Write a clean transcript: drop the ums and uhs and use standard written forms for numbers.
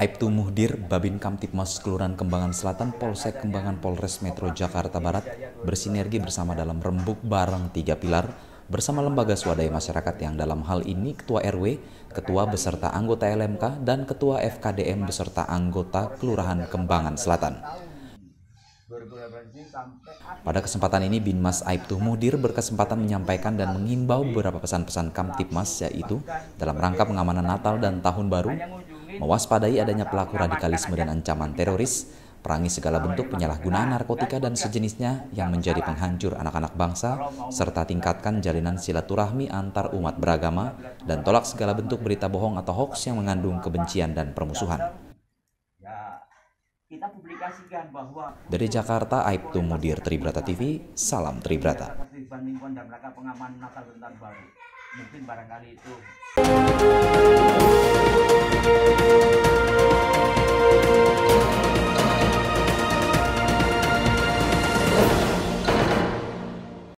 Aibtu Muhdir, Babin Kamtibmas Kelurahan Kembangan Selatan, Polsek Kembangan Polres Metro Jakarta Barat bersinergi bersama dalam rembuk bareng 3 pilar bersama lembaga swadaya masyarakat yang dalam hal ini Ketua RW, Ketua beserta anggota LMK, dan Ketua FKDM beserta anggota Kelurahan Kembangan Selatan. Pada kesempatan ini, Binmas Aibtu Muhdir berkesempatan menyampaikan dan mengimbau beberapa pesan-pesan Kamtibmas, yaitu dalam rangka pengamanan Natal dan Tahun Baru, mewaspadai adanya pelaku radikalisme dan ancaman teroris, perangi segala bentuk penyalahgunaan narkotika dan sejenisnya yang menjadi penghancur anak-anak bangsa, serta tingkatkan jalinan silaturahmi antar umat beragama, dan tolak segala bentuk berita bohong atau hoaks yang mengandung kebencian dan permusuhan. Dari Jakarta, Aibtu Muhdir, Tribrata TV, salam Tribrata. Mungkin barangkali itu